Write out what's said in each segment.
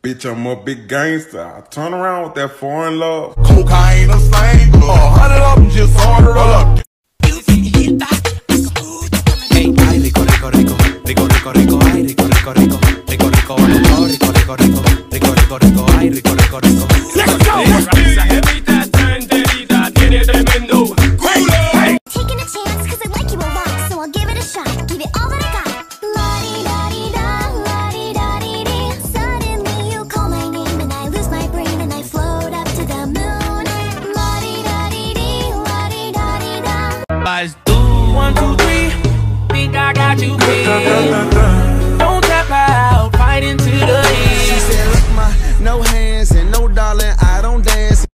Bitch, I'm a big gangster. I turn around with that foreign love. Cocaine a stain, 100 of them just order up. Hey, ay, rico, rico, rico, rico, rico, rico, ay, rico, rico, rico, rico, rico, rico, rico, rico, rico, rico, rico, rico, ay, rico, rico, rico. Let's go! Taking a chance cause I like you a lot, so I'll give it a shot, give it all that I got. La-di-da-di-da, la-di-da-di-dee. Suddenly you call my name and I lose my brain and I float up to the moon. La-di-da-di-dee, la-di-da-di-da. Guys, do 1, 2, 3, think I got you pinned. Don't tap out, fight into the end. She said, look, my no hands and no darling, I don't dance.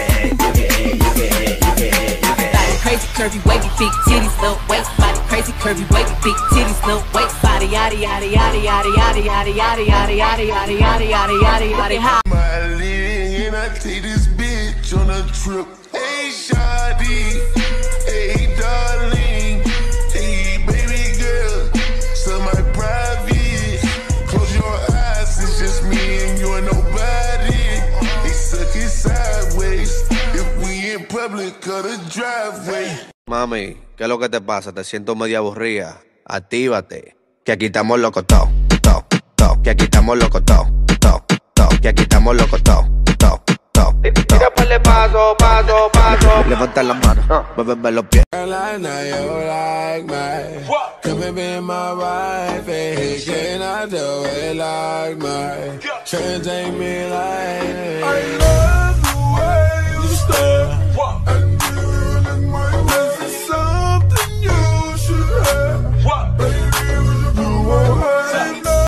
Crazy curvy wavy big titties, little waist body. Crazy curvy wavy big titties, little waist body. Yaddy yaddy yaddy yaddy yaddy yaddy yaddy yaddy yaddy yaddy yaddy yaddy yaddy yaddy yaddy. My lady, and I take this bitch on a trip. Hey, shawty, hey, darling, hey, baby girl, so my private. Close your eyes, it's just me and you and nobody. They suck it sideways if we in public or the driveway. Mami, ¿qué es lo que te pasa? Te siento media aburrida. Actívate, que aquí estamos locos todos, que aquí estamos locos todos, que aquí estamos locos todos, Tira para paso, paso, paso. Levanta las manos, muéveme los pies. Girl, I know you like me. Come and be my wife, hey, can I do it like me? Try and take me like